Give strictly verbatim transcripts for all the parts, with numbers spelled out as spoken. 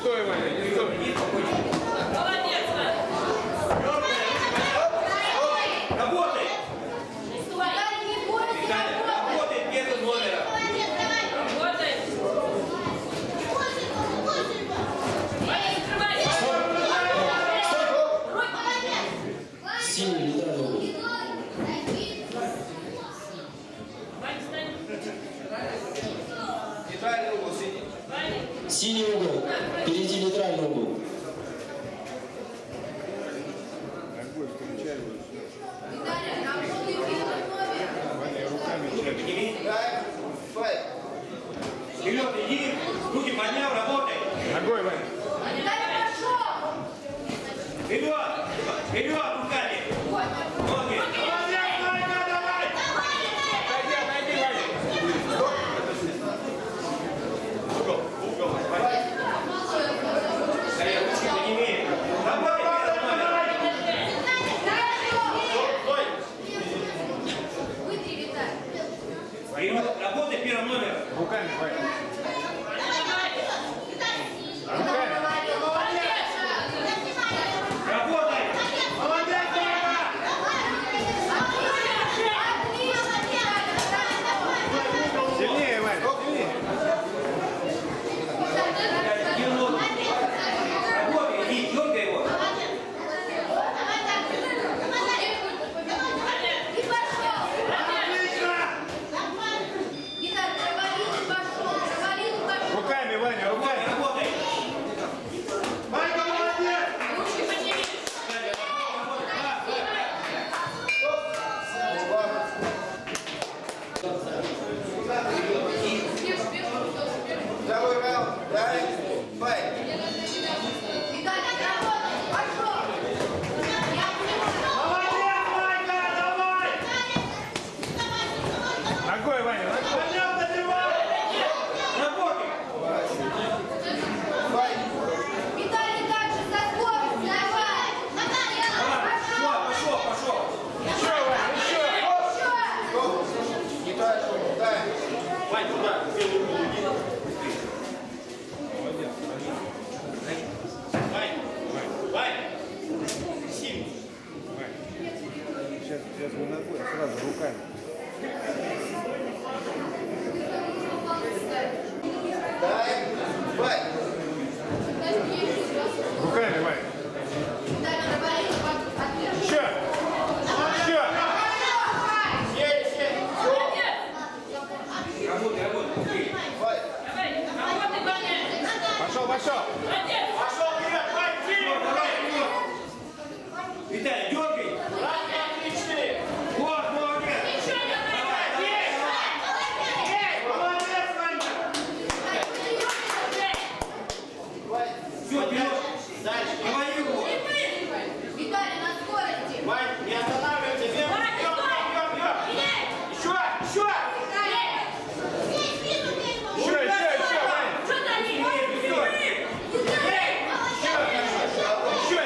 стой, Ваня, не стой. Молодец, Ваня. Работай! Виталий, Работай первым номером. работай. Ваня, закрывай. Синий нейтральный угол. Ваня, встань. Нейтральный угол, синий. Ваня. Синий угол. Впереди нейтральный угол. Руки подними. Да. Стой. Вперед, иди. Руки поднял, работай. Ногой, Ваня. Вперед. Вперед, руками. Ноги. Отойди, отойди, Ваня. Угол, угол. Стоять, ручки подними. Работай первым номером. Стой. Вперед, работай первым номером. Руками, Ваня. Работай. Молодец, Сильнее, Ваня, сильнее. Работай, иди, дергай его. Руками, Ваня, руками. Работай. Ванька, молодец. Ручки подними. Второй раунд. Дай. Файт. Ногой, Ваня, ногой. Работай. Файт. Пошел, пошел, пошел. Еще, Ваня, еще. Не так, дай. Вань, туда. Белый угол иди. Вань, Вань. Сильный. Сейчас, сейчас не ногой, а сразу руками. Дай. Вань. Руками, Ваня. Еще. Еще. Сели, сели. Молодец. Работай, работай. Файт. Давай, работай, Ваня. Пошел, пошел. Молодец. Пошел вперед, Вань, вперед, давай, вперед. Виталий, дергай. Раз, два, три, четыре. Вот, молодец. Еще давай. Есть. Есть. Молодец, Ванька. Все, вперед. Дальше. Говори его. Вань, не останавливайся. Бьем, бьем, бьем, бьем, бьем. Еще, еще. Еще, еще, еще, Ваня. Что творишь? Еще, еще.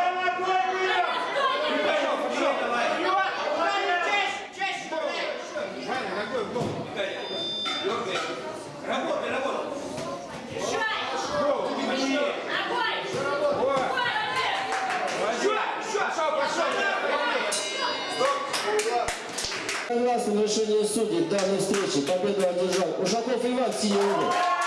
Ваня, ногой в голову. Работай, работай. Голову, подними. Огонь! Вот. Молодец! Еще, пошел, пошел. Согласно решению судей данной встречи победу одержал Ушаков Иван, синий угол.